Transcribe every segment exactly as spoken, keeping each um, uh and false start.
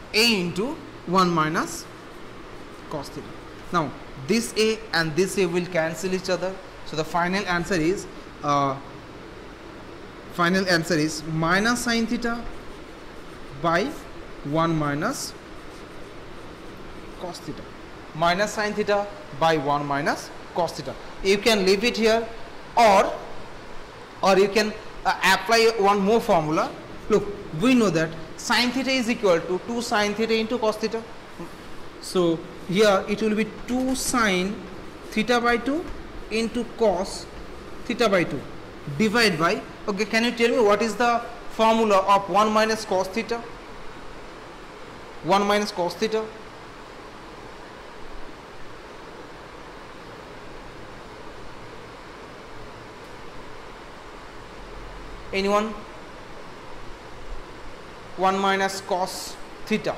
A into one minus cos theta. Now this A and this A will cancel each other, so the final answer is uh, final answer is minus sin theta by one minus cos theta. Minus sin theta by one minus cos theta. You can leave it here, or or you can uh, apply one more formula. Look, we know that sin theta is equal to two sin theta into cos theta. So here it will be two sin theta by two into cos theta by two divided by, okay, can you tell me what is the formula of one minus cos theta? one minus cos theta. Anyone? one minus cos theta.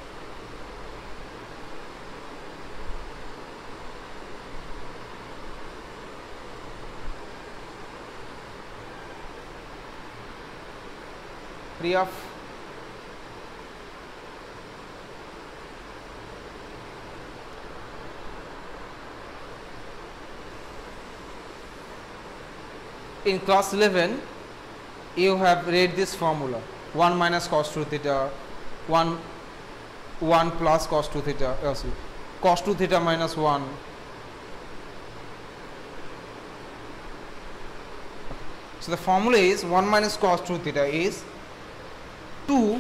Riyaf? In class eleven, you have read this formula: one minus cos two theta, one one plus cos two theta, uh, sorry, cos two theta minus one. So the formula is one minus cos two theta is two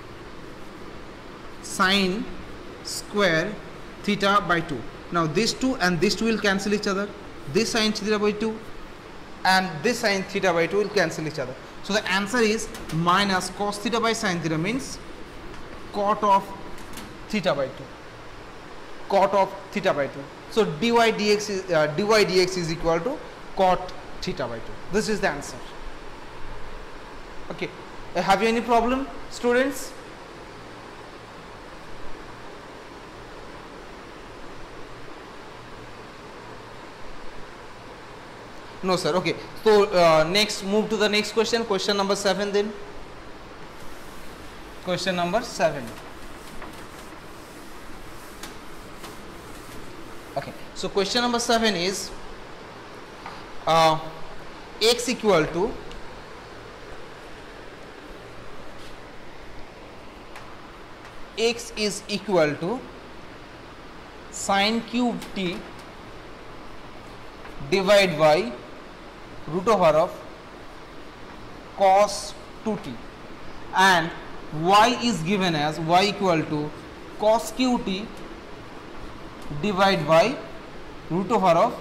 sin square theta by two. Now this two and this two will cancel each other. This sin theta by two and this sin theta by two will cancel each other. So the answer is minus cos theta by sin theta, means cot of theta by two. Cot of theta by two. So dy dx is uh, dy dx is equal to cot theta by two. This is the answer. Okay. Uh, have you any problem, students? No sir. Okay, so uh, next, move to the next question, question number seven then. Question number seven. Okay, so question number seven is uh, x equal to x is equal to sin cube t divided by root over of cos two t, and y is given as y equal to cos qt divided by root over of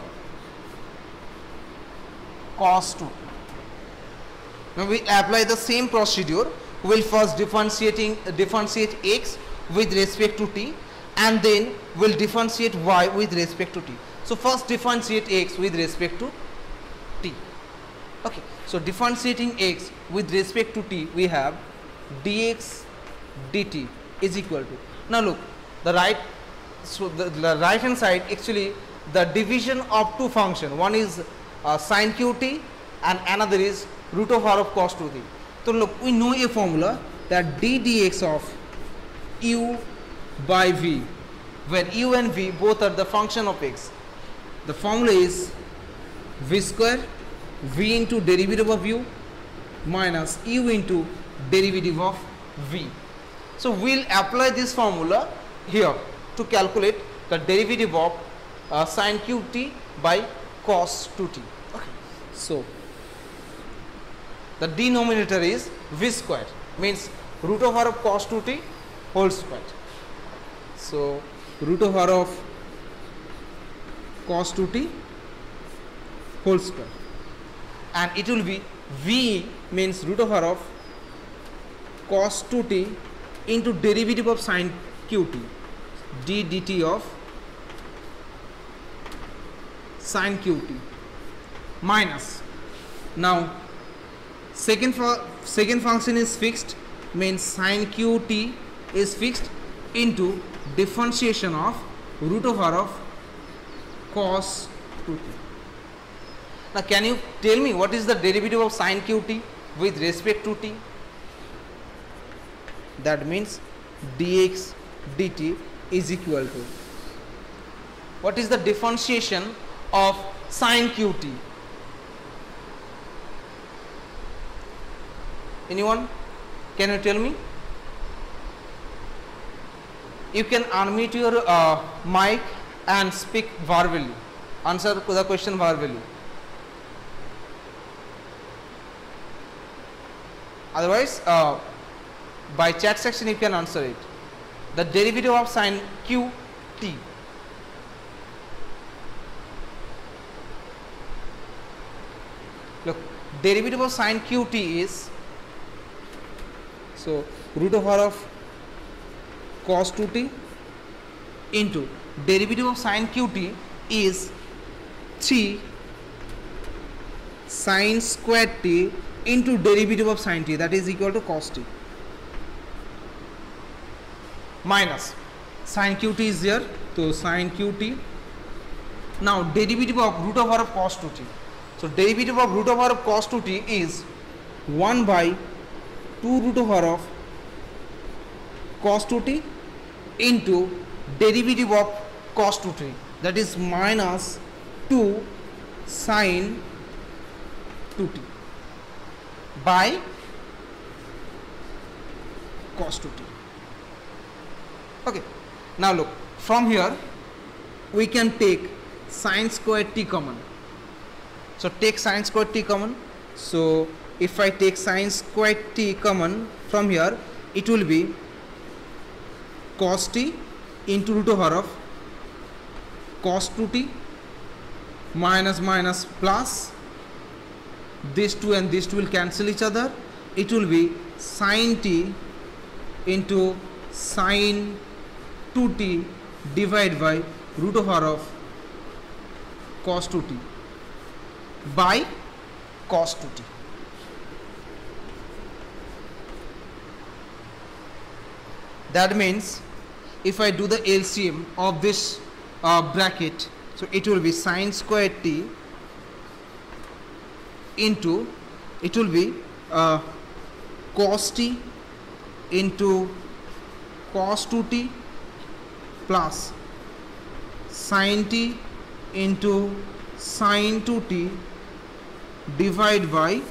cos two. Now we apply the same procedure. We will first differentiating uh, differentiate x with respect to t, and then we will differentiate y with respect to t. So first differentiate x with respect to t. Okay, so differentiating x with respect to t, we have dx dt is equal to, now look, the right, so the, the right hand side, actually the division of two function, one is uh, sin qt and another is root over of cos two t. So look, we know a formula that d dx of u by v, where u and v both are the function of x. The formula is v square v into derivative of u minus u into derivative of v. So we will apply this formula here to calculate the derivative of uh, sin qt by cos two t. Okay. So the denominator is v square, means root over of cos two t whole square. So root over of cos two t whole square, and it will be v means root over of cos two t into derivative of sin qt, d dt of sin qt minus, now second for second function is fixed, means sin qt is fixed, into differentiation of root over of cos two t. Now can you tell me what is the derivative of sin qt with respect to t? That means dx dt is equal to, what is the differentiation of sine qt? Anyone? Can you tell me? You can unmute your uh, mic and speak verbally. Answer the question verbally. Otherwise, uh, by chat section you can answer it. The derivative of sine qt. Look, derivative of sine qt is, so root over of cos two t into derivative of sine qt is three sine square t into derivative of sine t, that is equal to cos t, minus sine qt is there, so sine qt. Now derivative of root over of cos two t. So derivative of root over of cos two t is one by two root over of cos two t into derivative of cos two t, that is minus two sine two t by cos two t. Okay, now look, from here we can take sine square t common. So take sine square t common. So if I take sine square t common from here, it will be cos t into root over of cos two t minus minus plus, these two and these two will cancel each other. It will be sine t into sine two t divided by root over of cos two t by cos two t. That means if I do the L C M of this uh, bracket, so it will be sine square t into, it will be uh, cos t into cos two t plus sine t into sine two t divided by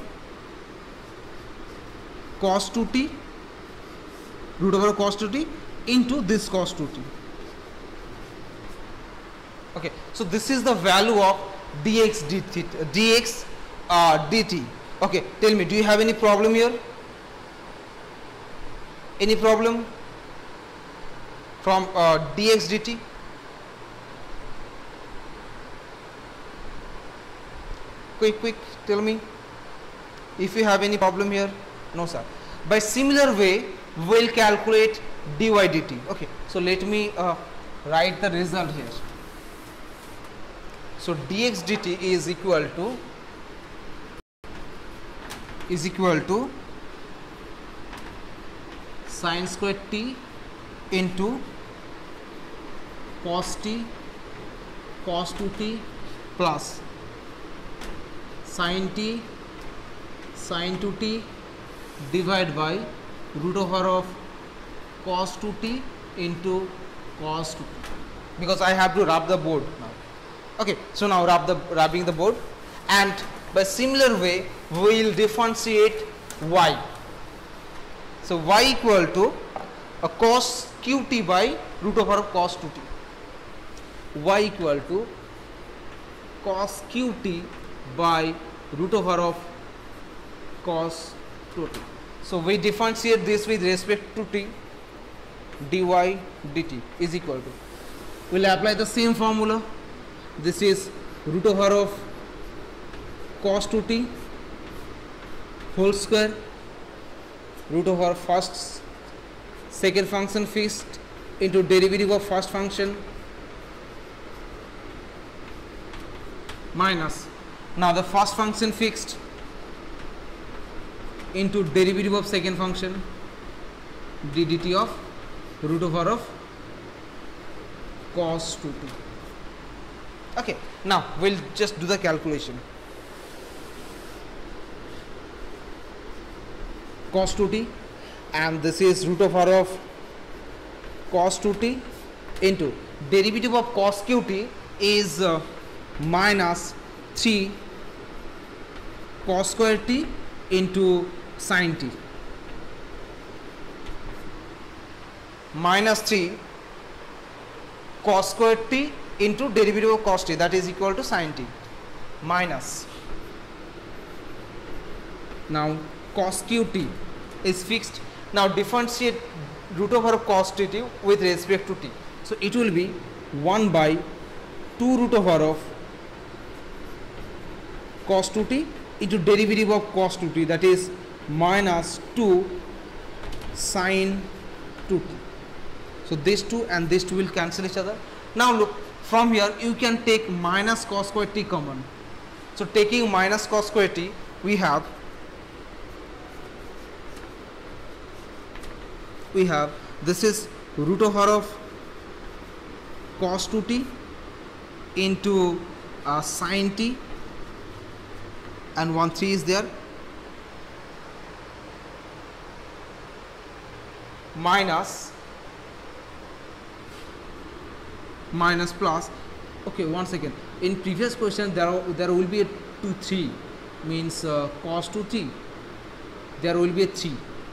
cos two t root over cos two t into this cos two t. Okay, so this is the value of dx dt, dx uh, dt. Okay, tell me, do you have any problem here? Any problem from uh, dx dt? Quick, quick, tell me if you have any problem here. No, sir. By similar way, we'll calculate dy dt. Okay, so let me uh, write the result here. So dx dt is equal to is equal to sine square t into cos t cos two t plus sine t sine two t divided by root over of cos two t into cos two t, because I have to rub the board now. Okay, so now rub the rubbing the board, and by similar way we will differentiate y. So y equal to a cos qt by root over of cos two t. Y equal to cos qt by root over of cos two t. So we differentiate this with respect to t. Dy dt is equal to, we will apply the same formula. This is root over of cos two t whole square root over first second function fixed into derivative of first function minus, now the first function fixed into derivative of second function d dt of root over of cos two t. Okay, now we'll just do the calculation. Cos two t, and this is root over of cos two t into derivative of cos qt is uh, minus three cos square t into sin t, minus three cos square t into derivative of cos t, that is equal to sin t, minus, now cos qt is fixed. Now differentiate root over of cos t with respect to t, so it will be one by two root over of cos two t into derivative of cos two t, that is minus two sin two t. So these two and these two will cancel each other. Now look, from here you can take minus cos square t common. So taking minus cos square t, we have we have this is root over of cos two t into uh, sin t, and one three is there, minus minus plus, okay, one second, in previous question there are, there will be a two three, means uh, cos two t, there will be a three.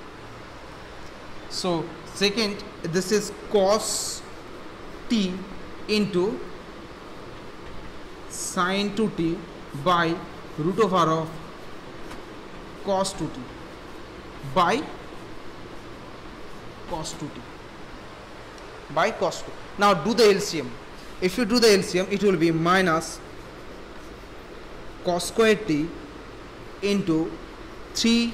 So second, this is cos t into sin two t by root over of cos two t by cos two t by cos two. Now do the L C M. If you do the L C M, it will be minus cos square t into three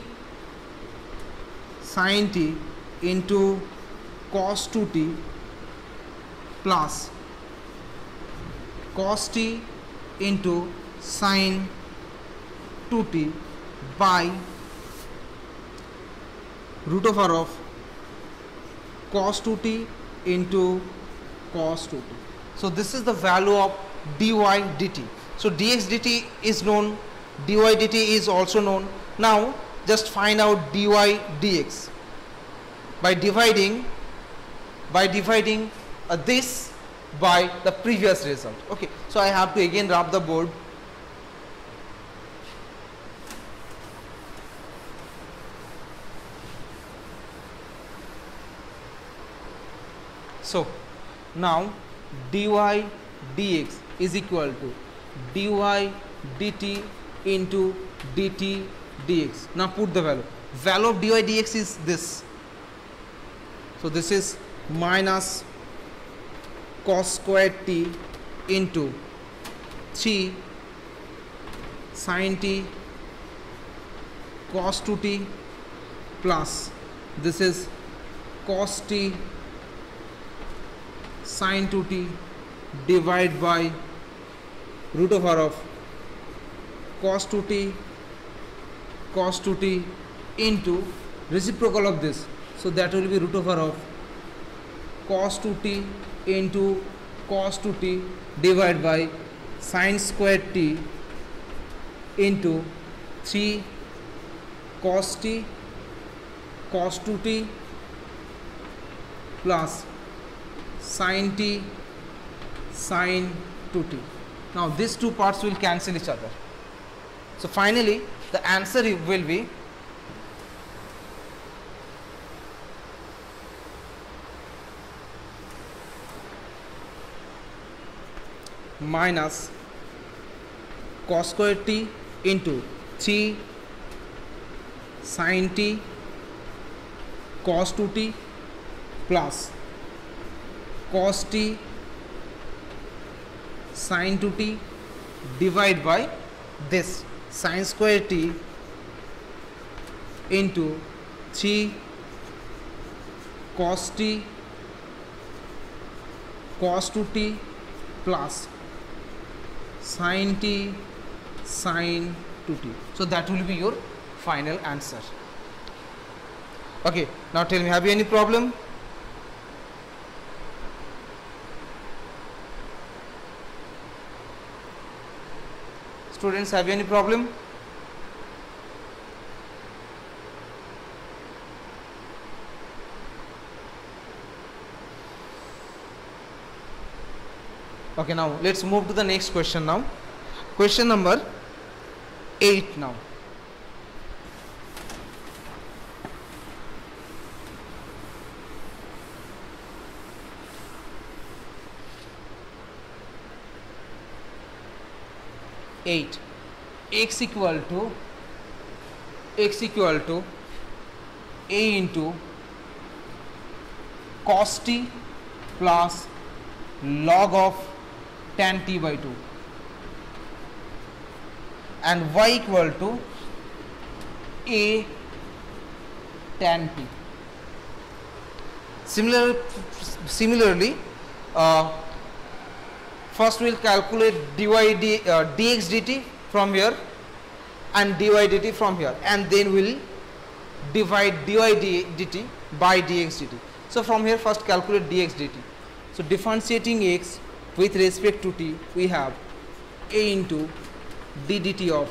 sin t into cos two t plus cos t into sin two t by root over of cos two t into cos two t. So this is the value of dy dt. So dx dt is known, dy dt is also known. Now just find out dy dx by dividing by dividing uh, this by the previous result. Okay, so I have to again rub the board. So now dy dx is equal to dy dt into dt dx. Now put the value. Value of dy dx is this. So this is minus cos square t into three sin t cos two t plus this is cos t sin two t divided by root over of cos two t cos two t into reciprocal of this, so that will be root over of cos two t into cos two t divided by sin square t into three cos t cos two t plus sin t sin two t. Now these two parts will cancel each other. So finally the answer will be minus cos square t into three sin t cos two t plus cos t sin two t divided by this sin square t into three cos t cos two t plus sin t sin two t. So that will be your final answer. Okay, now tell me, have you any problem? Students, have you any problem? Okay, now let's move to the next question now. Question number eight now. eight. X equal to x equal to a into cos t plus log of tan t by two, and y equal to a tan t. Similar, similarly, uh, first we will calculate dy d, uh, dx dt from here and dy dt from here, and then we will divide dy dt by dx dt. So from here first calculate dx dt. So differentiating x with respect to t, we have a into d dt of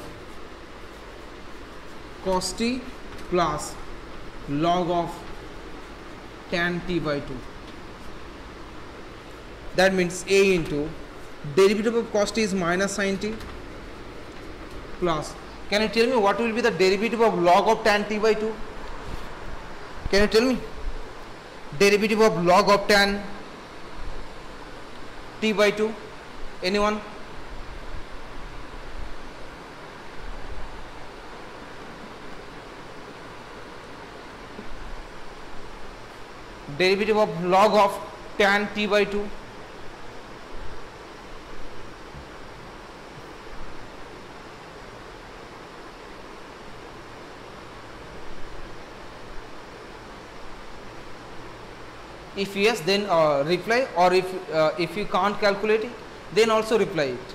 cos t plus log of tan t by two. That means a into derivative of cos t is minus sin t plus, can you tell me what will be the derivative of log of tan t by two? Can you tell me? Derivative of log of tan t by two. Anyone? Derivative of log of tan t by two. If yes, then uh, reply, or if uh, if you can't calculate it, then also reply it.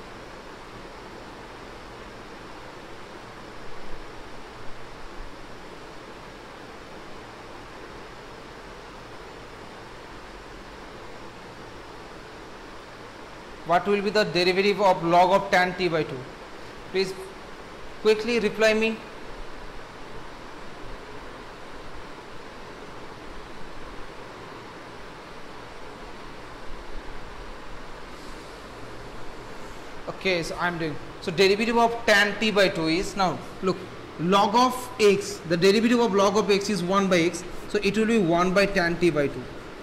What will be the derivative of log of tan t by two? Please quickly reply me. Okay, so I am doing. So derivative of tan t by two is, now look, log of x, the derivative of log of x is one by x, so it will be one by tan t by two.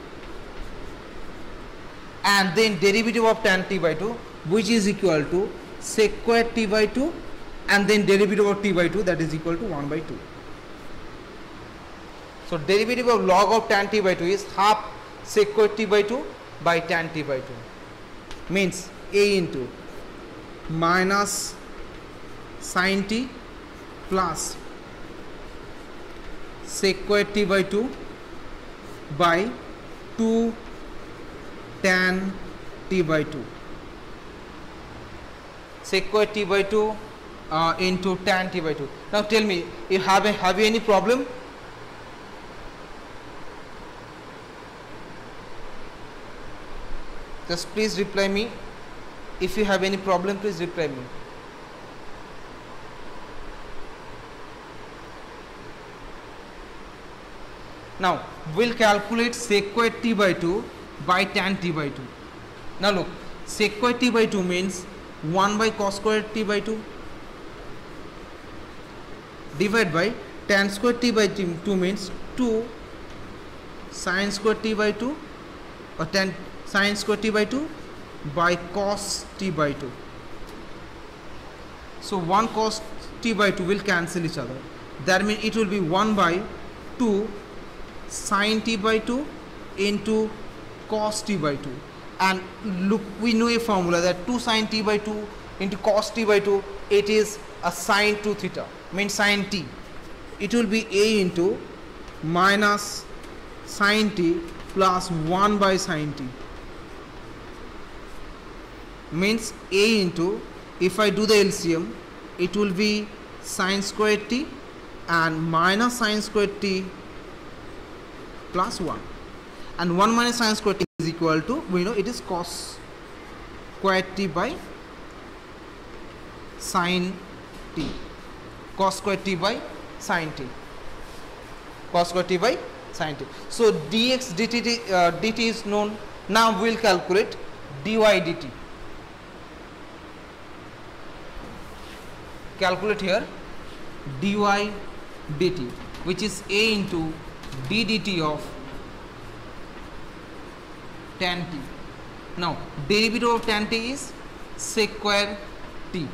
And then derivative of tan t by two, which is equal to sec square t by two, and then derivative of t by two, that is equal to one by two. So derivative of log of tan t by two is half sec square t by two by tan t by two, means a into minus sin t plus sec square t by two by two tan t by two. Sec square t by two uh, into tan t by two. Now tell me, you have a, have you any problem? Just please reply me. If you have any problem, please reply me. Now we'll calculate sec square t by two by tan t by two. Now look, sec square t by two means one by cos square t by two divided by tan square t by two means two sin square t by two, or tan sin square t by two by cos t by two. So one cos t by two will cancel each other. That means it will be one by two sin t by two into cos t by two. And look, we know a formula that two sin t by two into cos t by two, it is a sin two theta, means sin t. It will be a into minus sin t plus one by sin t, means a into, if I do the L C M, it will be sin square t and minus sin square t plus one, and one minus sin square t is equal to, we know it is cos square t by sin t, cos square t by sin t, cos square t by sin t. So dx dt, uh, dt is known. Now we will calculate dy dt. calculate here dy dt, which is a into d dt of tan t. Now derivative of tan t is sec square t.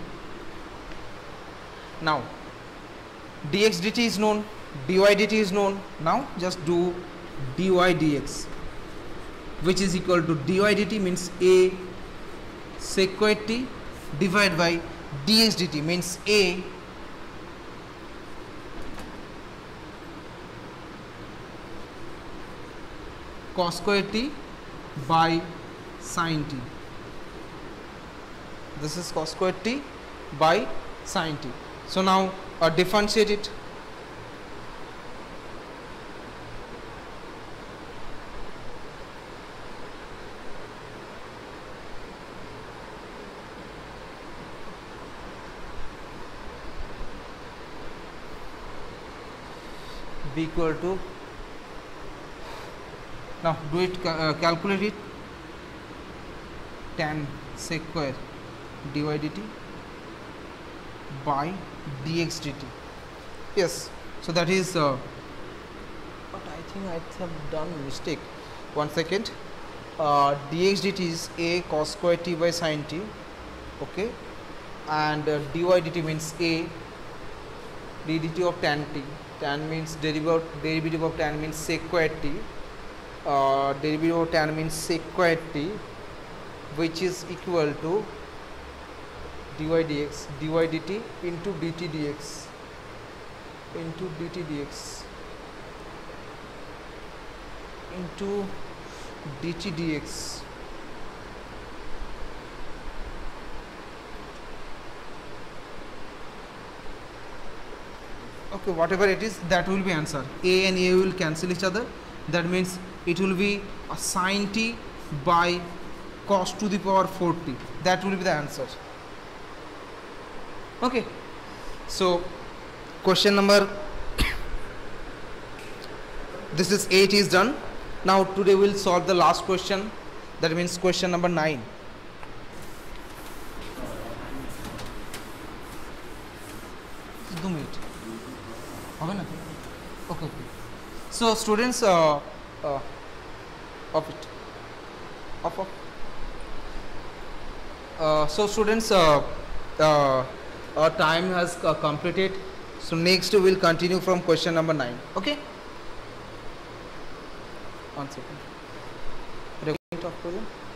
Now dx dt is known, dy dt is known. Now just do dy dx, which is equal to dy dt means a sec square t divided by dx dt means a cos square t by sin t. This is cos square t by sin t. So now uh, differentiate it. Be equal to, now do it, uh, calculate it, tan sec square dy dt by dx dt. Yes, so that is uh, but I think I have done mistake. One second. uh, dx dt is a cos square t by sin t, okay, and uh, dy dt means a d dt of tan t. Tan means derivative derivative of tan means sec square t. Uh, derivative of tan means sec square t, which is equal to dy dx, dy dt into dt dx into dt dx into dt dx. Okay, whatever it is, that will be answer. A and A will cancel each other. That means it will be a sin t by cos to the power four t. That will be the answer. Okay, so question number this is eight is done. Now today we will solve the last question, that means question number nine. two minutes. Okay, okay. So students, uh, uh, of it, of, of. Uh, so students, uh, uh, our time has uh, completed. So next we will continue from question number nine. Okay. One second. Recording off.